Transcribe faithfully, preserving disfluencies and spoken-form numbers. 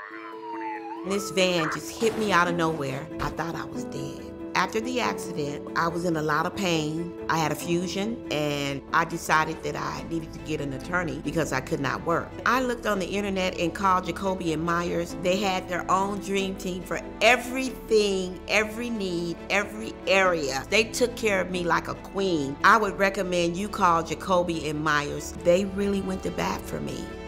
This van just hit me out of nowhere. I thought I was dead. After the accident, I was in a lot of pain. I had a fusion, and I decided that I needed to get an attorney because I could not work. I looked on the internet and called Jacoby Meyers. They had their own dream team for everything, every need, every area. They took care of me like a queen. I would recommend you call Jacoby and Meyers. They really went to bat for me.